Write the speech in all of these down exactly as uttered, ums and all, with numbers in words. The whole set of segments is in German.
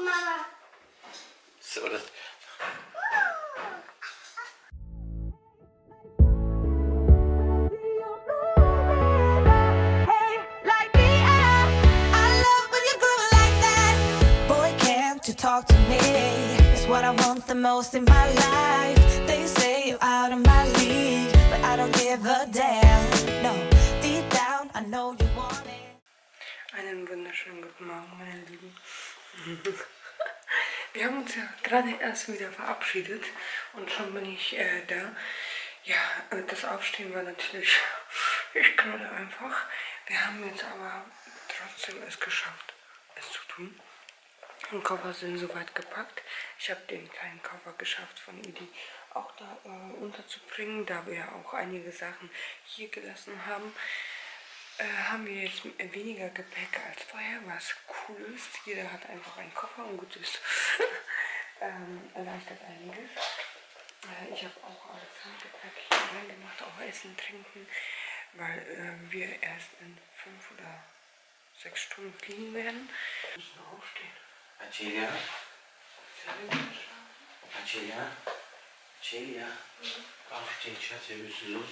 So, das. Talk to me, it's what I want the most in my life. They say you're out of my league, but I don't give a damn. No, deep down I know you want it. Einen wunderschönen guten Morgen, meine Lieben. Wir haben uns ja gerade erst wieder verabschiedet und schon bin ich äh, da. Ja, das Aufstehen war natürlich nicht gerade einfach. Wir haben jetzt aber trotzdem es geschafft, es zu tun. Die Koffer sind soweit gepackt. Ich habe den kleinen Koffer geschafft von Idi auch da äh, unterzubringen, da wir ja auch einige Sachen hier gelassen haben. Äh, haben wir jetzt weniger Gepäck als vorher, was cool ist. Jeder hat einfach einen Koffer und gut ist. ähm, erleichtert einiges. Äh, ich habe auch alles Handgepäck hier reingemacht, auch Essen, Trinken, weil äh, wir erst in fünf oder sechs Stunden fliegen werden. Wir müssen aufstehen. Acelia? Acelia? Acelia? Mhm. Aufstehen, Schatz, wir müssen los.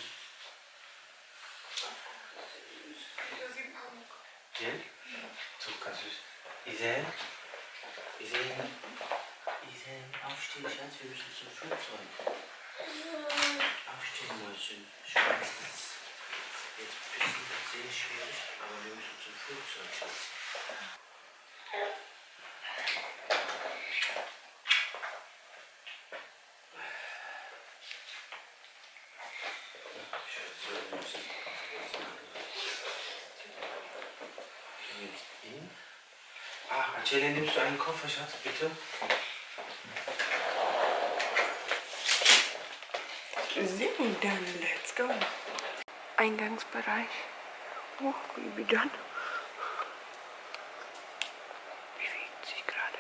Ja? Zucker süß. Isel? Isel? Isel, aufstehen, Schatz, wir müssen zum Flugzeug. Aufstehen, Mäuschen. Schwarz. Jetzt ein bisschen sehr schwierig, aber wir müssen zum Flugzeug, Schatz. Ah, Acelia, nimmst du einen Koffer, Schatz, bitte? So, dann let's go. Eingangsbereich. Oh, Baby, dann. Bewegt sich gerade.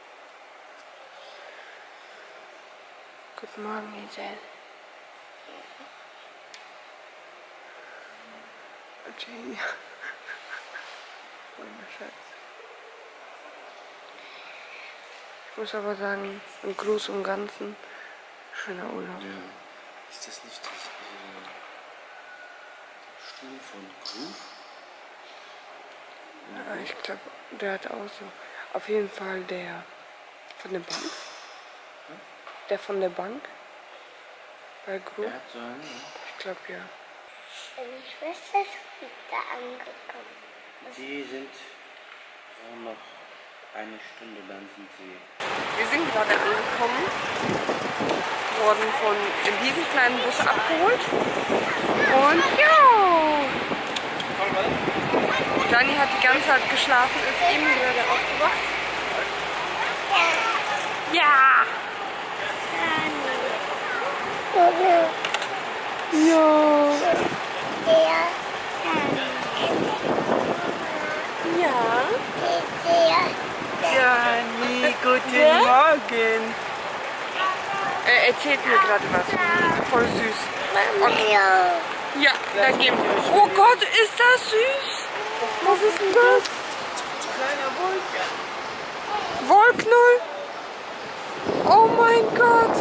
Guten Morgen, Isel. Acelia. Mein Schatz. Ich muss aber sagen, im Großen und Ganzen schöner Urlaub. Ja. Ist das nicht das äh, Stuhl von Crew? Ja, ich glaube, der hat auch so. Auf jeden Fall der von der Bank. Hm? Der von der Bank. Bei Crew. Der hat so einen, ja. Ich glaube, ja. Meine Schwester ist wieder angekommen. Die sind so noch eine Stunde, dann sind sie. Wir sind gerade angekommen, wurden von diesem kleinen Bus abgeholt und ja, Dani hat die ganze Zeit geschlafen, ist eben gerade aufgewacht. Ja! Ja! Ja! Dani, guten ja? Morgen! Er erzählt mir gerade was. Voll süß. Okay. Ja, da gehen wir. Oh Gott, ist das süß! Was ist denn das? Kleiner Wolken. Wollknull? Oh mein Gott!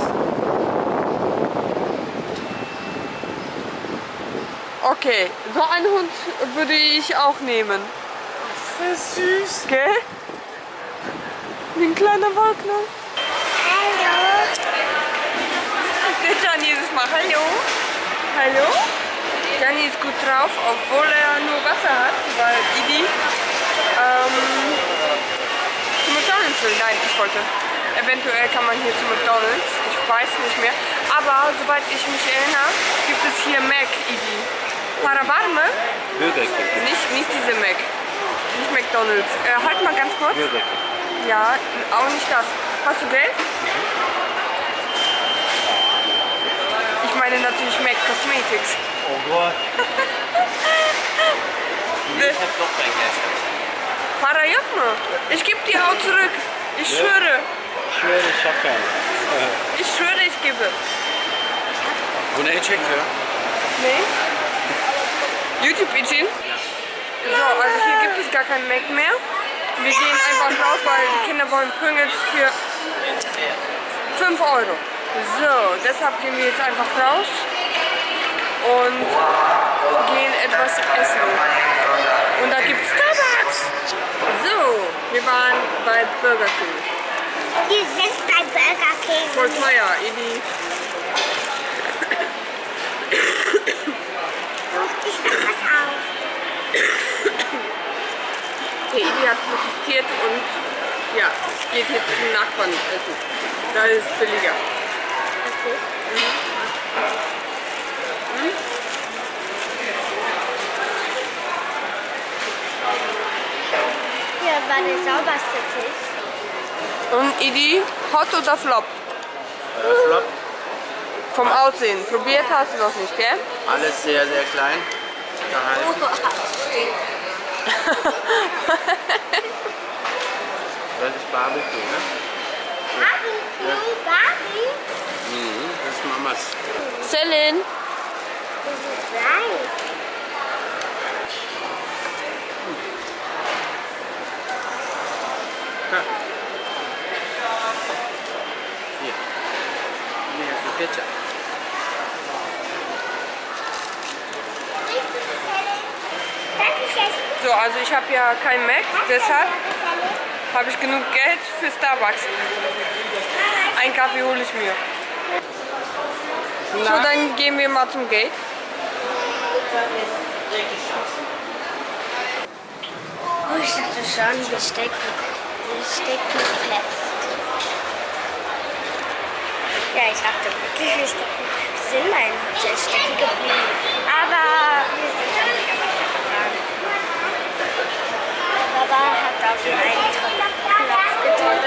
Okay, so einen Hund würde ich auch nehmen. Das ist süß. Gell? Wie ein kleiner Wollknull. Hallo. Der Dani ist mal Hallo. Hallo? Dani ist gut drauf, obwohl er nur Wasser hat, weil Idi ähm, zu McDonald's will. Nein, ich wollte. Eventuell kann man hier zu McDonald's. Ich weiß nicht mehr. Aber soweit ich mich erinnere, gibt es hier Mac, Idi. Parabarme? Burger King. Nicht, nicht diese Mac. Nicht McDonald's. Äh, halt mal ganz kurz. Burger King. Ja, auch nicht das. Hast du Geld? Ich meine natürlich Mac Cosmetics. Oh Gott. Ich hab doch kein Geld. Para yapma. Ich gebe die auch zurück. Ich Ja. schwöre. Ich schwöre, ich hab keinen. Ich schwöre, ich gebe. Bu ne çekiyor? Nee? YouTube için. So, also hier gibt es gar kein Mac mehr. wir gehen einfach raus, weil die Kinder wollen Pringles für fünf Euro. So, deshalb gehen wir jetzt einfach raus und gehen etwas essen. Und da gibt es Starbucks. So, wir waren bei Burger King. Wir sind bei Burger King. Voll teuer, Edi. Such dich noch was auf. Der Edi hat protestiert und ja, geht jetzt zum Nachbarn essen. Da ist es billiger. Okay. Mhm. Mhm. Hier war der sauberste Tisch. Und Edi, Hot oder Flop? Äh, Flop. Vom Aussehen. Probiert hast du noch nicht, gell? Alles sehr, sehr klein gehalten. Das ist Barbecue, ne? Barbie, Barbie. Mhm, das ist Mamas. Celine. Das ist Reis. Ja. Hier. Hier ist die Pizza. So, also ich habe ja kein Mac, deshalb habe ich genug Geld für Starbucks. Einen Kaffee hole ich mir. So, dann gehen wir mal zum Gate. Oh, ich dachte schon, wir stecken, wir stecken fest. Ja, ich dachte wirklich, wir stecken, wir sind mal im Hotel stecken geblieben. Aber wir sind dann nicht einfach weggefahren. Papa hat auf den einen Knopf gedrückt.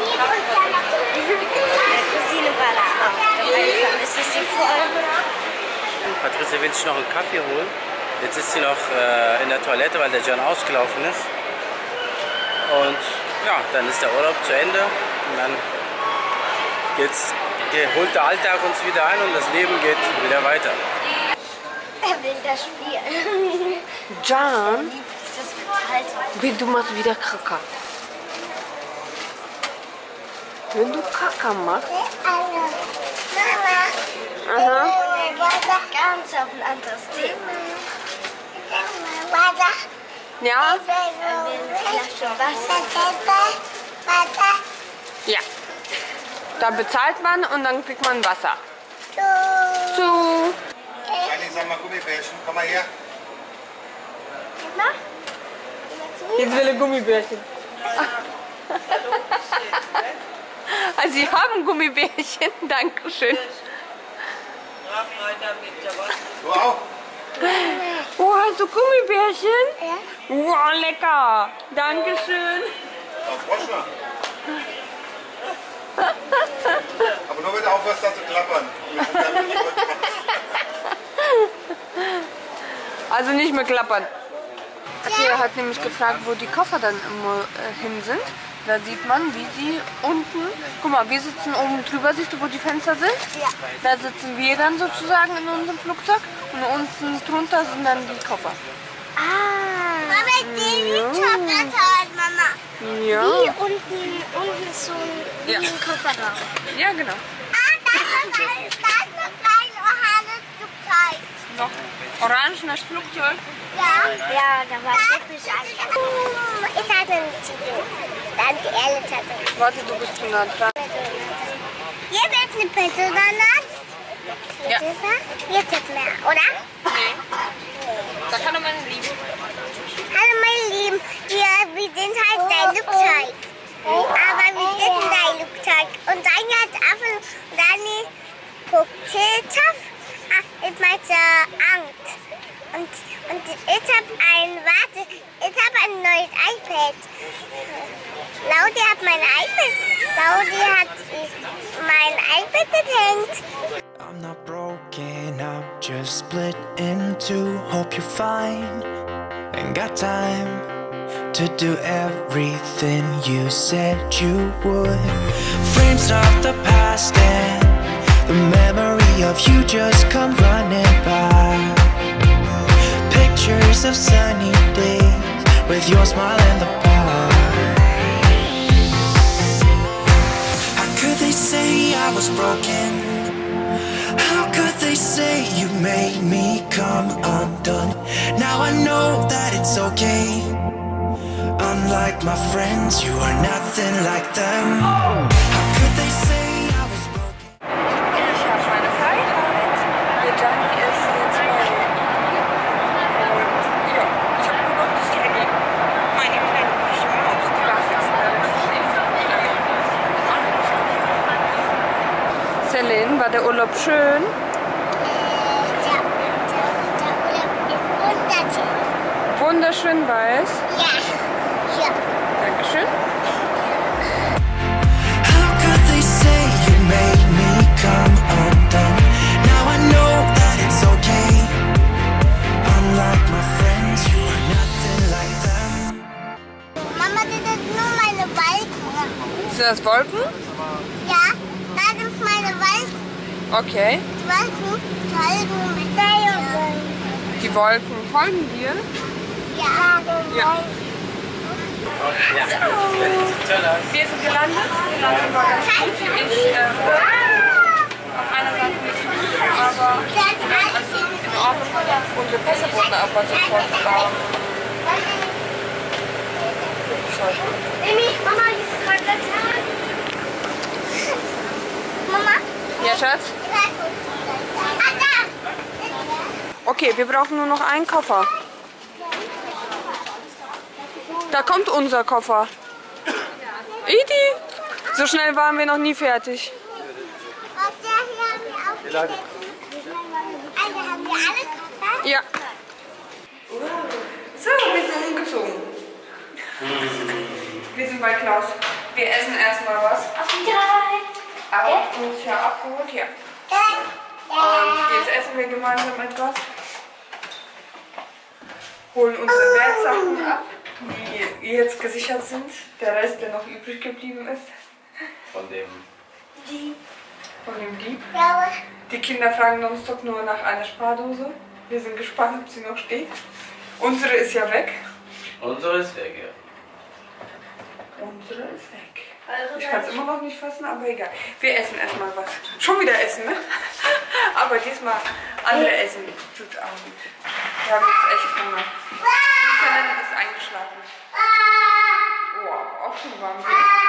Meine Cousine war da auch dabei, vermisse sie voll. Patricia will sich noch einen Kaffee holen. Jetzt ist sie noch äh, in der Toilette, weil der John ausgelaufen ist. Und ja, dann ist der Urlaub zu Ende. Und dann geht's, holt der Alltag uns wieder ein und das Leben geht wieder weiter. Er will das spielen. John, Das ist halt. du machst wieder Kaka. Wenn du Kaka machst. Mama. Aha. Ganz auf ein anderes Thema. Ja? Er will eine Flasche Wasser. Ja. Da bezahlt man und dann kriegt man Wasser. Zu. Anni, sag mal Gummibärchen, komm mal her. Jetzt will er Gummibärchen. Also Sie haben Gummibärchen, Dankeschön. Du auch? Oh, hast du Gummibärchen? Ja. Wow, lecker. Dankeschön. Auf Froschner. Aber nur wenn du aufhörst, dann zu klappern. Also nicht mehr klappern. Hier hat nämlich gefragt, wo die Koffer dann immer äh, hin sind. Da sieht man, wie sie unten, guck mal, wir sitzen oben drüber, siehst du, wo die Fenster sind? Ja. Da sitzen wir dann sozusagen in unserem Flugzeug und unten drunter sind dann die Koffer. Ah. Mama, den ja. Chocolate halt, Mama. Ja. Wie unten, unten so ein, wie Ja. ein Kofferraum. Ja, genau. Ah, das ist ein, das ist ein oranges Flugzeug. Noch orangenes Flugzeug. Ja. Ja, da war wirklich ein. Ich hatte einen Titel. Dann die Elle hatte. Warte, du bist zu nah dran. Hier wird eine Person danach. Ja. Hier tippt mehr, oder? Nee. Da kann man lieben. Hallo meine Lieben, wir, wir sind halt dein Flugzeug. Aber wir sind dein Flugzeug. Und Dani hat Apfel und Dani guckt Tilthoff. Ah, ich meinte Angst. Und, und ich habe ein, warte, ich habe ein neues iPad. Laudi hat mein iPad, Laudi hat mein iPad gehängt. I'm not broken, I'm just split in two. Hope you're fine. Ain't got time to do everything you said you would. Frames of the past and the memory of you just come running by. Pictures of sunny days with your smile in the park. Unlike my friends, you are nothing like them. How could they say I was broken? Ich habe meine Freiheit. Der Gianni ist jetzt bei und ja, ich habe nur noch das Handy. Meine kleine Küche Maus, die war jetzt da. Celine, war der Urlaub schön? Wunderschön weiß. Ja. Ja. Dankeschön. How could they say you made me come undone? Now I know that it's okay. Unlike my friends, you are nothing like them. Mama, das sind nur meine Wolken. Sind das Wolken? Ja, das sind meine Wolken. Okay. Die Wolken folgen mit dir. Die Wolken folgen dir? Ja. Ja. Wir sind gelandet. Die Landung war ganz gut. Ich äh, auf einer Seite nicht so gut, aber alles in Ordnung. Unsere Pässe wurden aber sofort warm. Mama, ist gerade Mama? Ja, Schatz? Ah, da! Okay, wir brauchen nur noch einen Koffer. Da kommt unser Koffer. Idi! So schnell waren wir noch nie fertig. Warte, hier haben wir auch. Also haben wir alle Koffer? Ja. So, wir sind umgezogen. Wir sind bei Klaus. Wir essen erstmal was. Auf die drei. Aber uns ja abgeholt, ja. Und jetzt essen wir gemeinsam etwas. Holen unsere Wertsachen ab, die jetzt gesichert sind. Der Rest, der noch übrig geblieben ist. Von dem. Von dem Dieb. Ja, Die Kinder fragen nonstop nur nach einer Spardose. Wir sind gespannt, ob sie noch steht. Unsere ist ja weg. Unsere ist weg, ja. Unsere ist weg. Ich kann es immer noch nicht fassen, aber egal. Wir essen erstmal was. Schon wieder essen, ne? Aber diesmal andere Essen tut auch gut. Wir haben jetzt echt Hunger. Die Selene ist eingeschlafen. Oh, auch schon warm.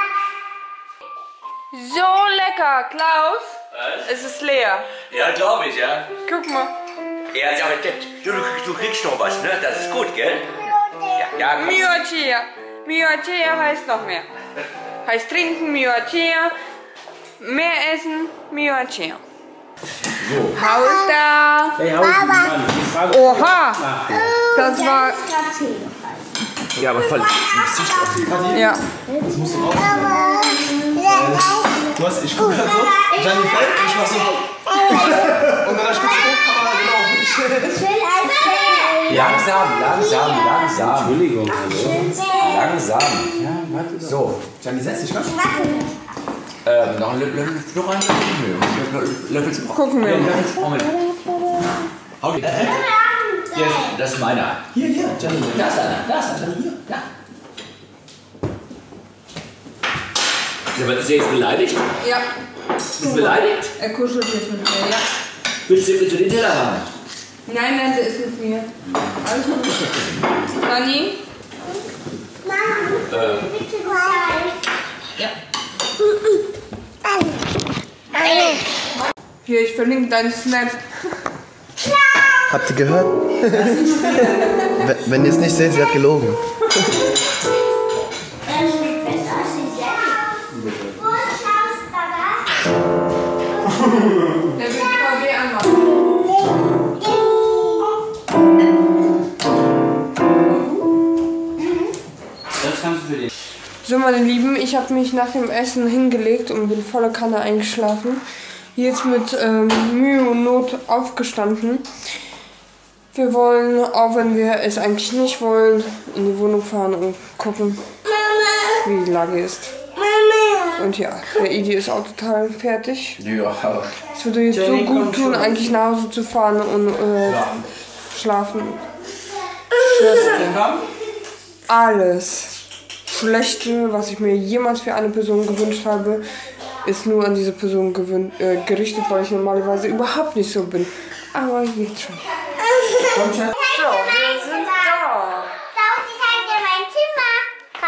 So lecker, Klaus. Was? Es ist leer. Ja, glaube ich, ja. Guck mal. Ja, aber das, du, du kriegst noch was, ne? Das ist gut, gell? Ja, ja, komm. Myochea. Myochea heißt noch mehr. Heißt trinken, Myochea. Mehr essen, Myochea. So. Haus da. Hey, hau ich Mann. Die Frage Oha. Das war... Ja, aber voll. Ja. Das musst du raus. Du hast, ich gucke gerade so, Gianni fällt und ich mach so. Und dann spitze Kamera genau. Langsam, langsam, langsam. Entschuldigung. Also. Langsam. Ja, warte. So. Gianni, setz dich, was? Ähm, noch ein Löffel, noch ein Löffel. Löffel zum Gucken wir. Moment. Hau die. Das ist meiner. Hier, hier, Gianni. Da ist einer, da ist einer. Hier, da. Ja, aber ist er jetzt beleidigt? Ja. Bist du beleidigt? Er kuschelt jetzt mit mir, ja. Willst du, willst du den Teller haben? Nein, nein, der ist mit mir. Alles gut. Dani? Ähm. Ja. Hier, ich verlinke deinen Snap. Habt ihr gehört? Wenn ihr es nicht seht, sie hat gelogen. Der will K W anmachen. Das kannst du für den. So, meine Lieben, ich habe mich nach dem Essen hingelegt und bin voller Kanne eingeschlafen. Jetzt mit ähm, Mühe und Not aufgestanden. Wir wollen, auch wenn wir es eigentlich nicht wollen, in die Wohnung fahren und gucken, wie die Lage ist. Und ja, der Idi ist auch total fertig. Ja. Es würde jetzt so gut tun, eigentlich nach Hause zu fahren und äh, schlafen. Schwester. Alles Schlechte, was ich mir jemals für eine Person gewünscht habe, ist nur an diese Person gewün äh, gerichtet, weil ich normalerweise überhaupt nicht so bin. Aber jetzt schon. So, wir sind da. Da unten ist halt mein Zimmer.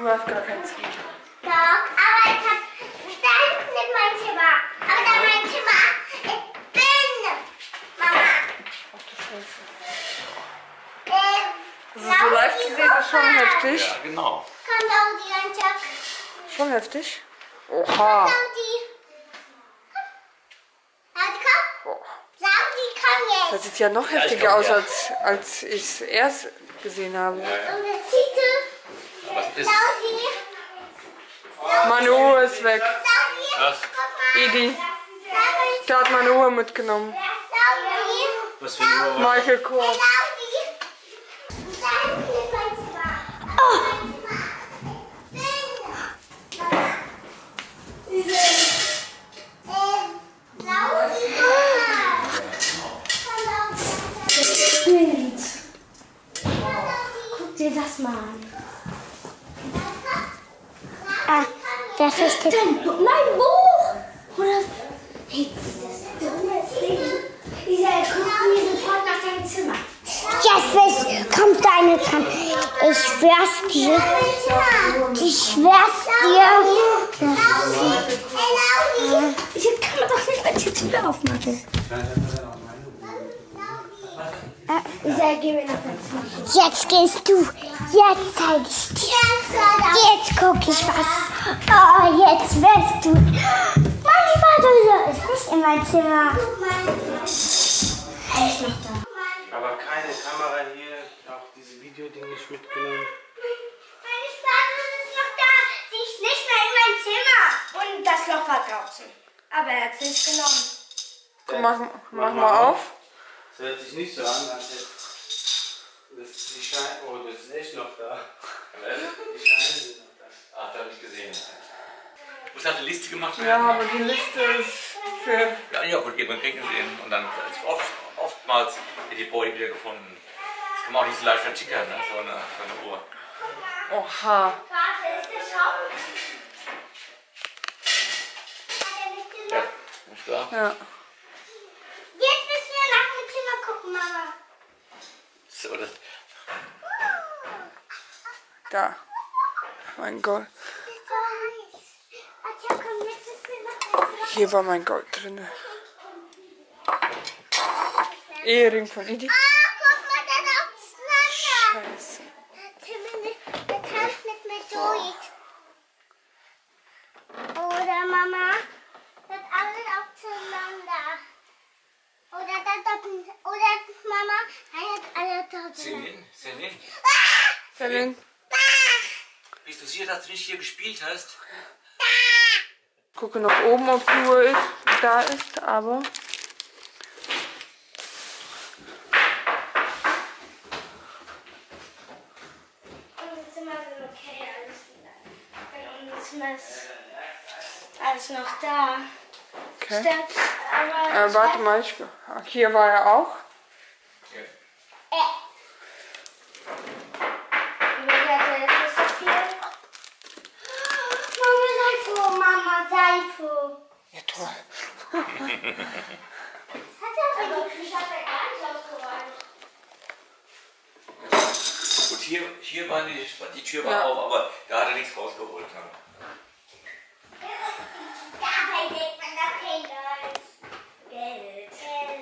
Du hast gar kein Zimmer. Doch, aber ich hab da hinten ist mein Zimmer. Aber da mein Zimmer, ich bin Mama. Ach du Scheiße. Ähm, Also so live zu sehen ist schon heftig. Ja, genau. Kommt auch die ganze Tag. Schon heftig. Oha. Kommt auch die. Halt, komm. Saudi, komm jetzt. Das sieht ja noch heftiger aus, als, als ich es erst gesehen habe. Und das Titel. Was ist Saudi. Meine Uhr ist weg. Saudi. das? Edi, der hat meine Uhr mitgenommen. Saudi. Was für eine Uhr? Michael Kors. Saudi. Da hinten ist mein Zimmer. Oh. Guck dir das mal an. Ah, das ist das. Mein Buch! Oder. Hey, das ist Isa, guck mir sofort nach deinem Zimmer. Jetzt kommt deine Tante. Ich schwör's dir. Ich schwör's dir. Hier kann man doch nicht mal die Tür aufmachen. Ah, Isa, geh mir nach deinem Zimmer. Jetzt gehst du. Jetzt zeig ich dir. Jetzt guck ich was. Oh, jetzt wirst du. Meine Vater ist nicht in mein Zimmer. Er ist noch da. Aber keine Kamera hier, auch diese Videoding nicht mitgenommen. Meine Vater ist noch da. Sie ist nicht mehr in mein Zimmer. Und das Loch war draußen. Aber er hat es nicht genommen. Guck, mach, mach mal auf. Das hört sich nicht so an, als hätte das die Scheine. Oh, das ist echt noch da. Die Scheine sind noch da. Ach, da habe ich gesehen. Muss halt eine Liste gemacht werden. Ja, aber die Liste ist für. Ja, ja, gut, man kriegt den und dann ist oft, oftmals wird die Body wieder gefunden. Das kann man auch nicht so leicht vertickern, ne? So eine, so eine Uhr. Oha. Vater ist der Shop. Ja, ist da. Ja. Jetzt müssen wir nach dem Zimmer gucken, Mama. So, das, Da. Mein Gold. Hier war mein Gold drin. Ehering von Edi. Ah, guck mal, dann auseinander. Scheiße. Der tanzt mit mir durch. Oder Mama, das alles auseinander. Oder das, das, oder Mama, hat alle auseinander. Celine, Celine, Celine. bist du sicher, dass du nicht hier gespielt hast? Gucke nach oben, ob die Uhr ist, da ist, aber. Unsere Zimmer sind okay, alles, unser Zimmer ist alles noch da. Okay. Stimmt, aber Äh, warte mal, ich, ach, hier war er auch. Mama, sei froh, Mama, sei froh. Ja, toll. Hat er aber die Küche hat er gar nicht ausgeräumt. Gut, hier, hier war die, die Tür war Ja. auf, aber da hat er nichts rausgeholt. Ne? Dabei legt man doch kein Geld. Geld. Geld.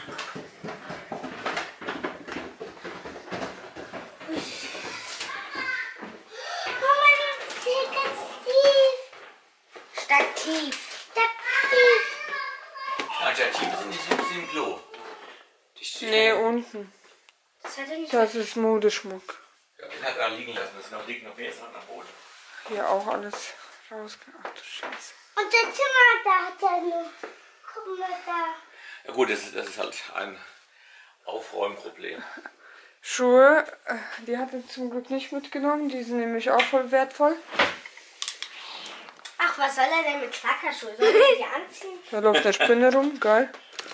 Mama, das ist ganz tief. Stativ. Stativ. Alternativ sind die sind im Klo. Die stehen- Nee, unten. Das hat er nicht. Das ist Modeschmuck. Ja, den hat er liegen lassen, das noch liegt noch mehr Sachen am Boden. Hier auch alles rausgebracht. Ach du Scheiße. Und das Zimmer, da hat er nur. Guck mal da. Ja gut, das ist, das ist halt ein Aufräumproblem. Schuhe, äh, die hat er zum Glück nicht mitgenommen. Die sind nämlich auch voll wertvoll. Ach, was soll er denn mit Schlackerschuhen? Soll er die anziehen? Da läuft der Spinne rum, geil.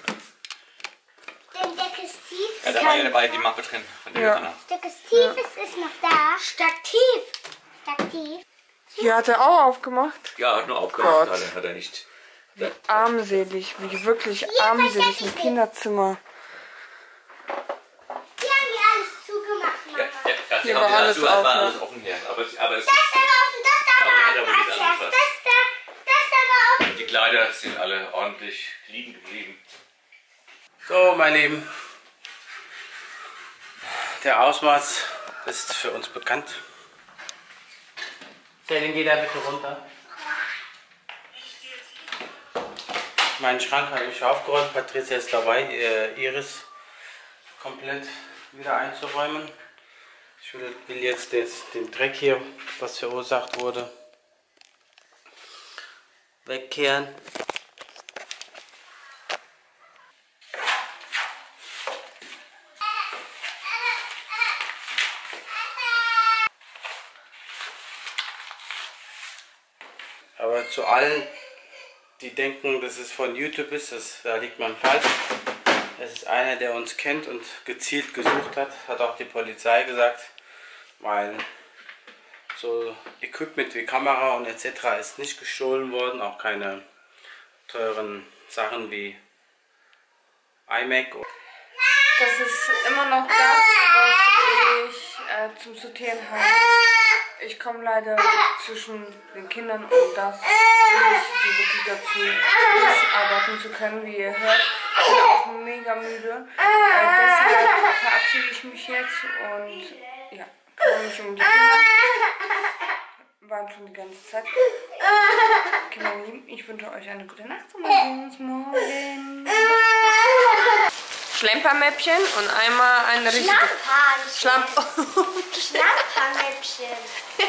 Den Deck ist tief. Ja, da war ja dabei die Mappe drin von der Ja. Johanna. Deck ist tief, es ist noch da. Stativ. Stativ. Hier hat er auch aufgemacht. Ja, hat nur aufgemacht, Gott. hat er, hat er nicht. Wie armselig, wie wirklich armselig im Kinderzimmer. Die haben die alles zugemacht, Mama. Ja, ja, das Hier haben war die alles dazu, das war auf, alles ja. offen hier. Aber, aber es Das ist aber Kleider sind alle ordentlich liegen geblieben. So, meine Lieben, der Ausmaß ist für uns bekannt. Selin, geh da bitte runter. Meinen Schrank habe ich aufgeräumt. Patricia ist dabei, Iris komplett wieder einzuräumen. Ich will jetzt des, den Dreck hier, was verursacht wurde, wegkehren. Aber zu allen, die denken, dass es von YouTube ist, das, da liegt man falsch. Es ist einer, der uns kennt und gezielt gesucht hat, hat auch die Polizei gesagt, weil so Equipment wie Kamera und et cetera ist nicht gestohlen worden, auch keine teuren Sachen wie iMac. Das ist immer noch das, was ich äh, zum Sortieren habe. Ich komme leider zwischen den Kindern und das nicht so wirklich dazu, das arbeiten zu können, wie ihr hört. Ich bin auch mega müde. Äh, deshalb verabschiede ich mich jetzt und ja, kümmere mich um die Kinder. Waren schon die ganze Zeit. Okay, meine Lieben, ich wünsche euch eine gute Nacht und wir sehen uns morgen. Schlempermäppchen und einmal eine richtige Schlampermäppchen. Schlamp Schlampermäppchen.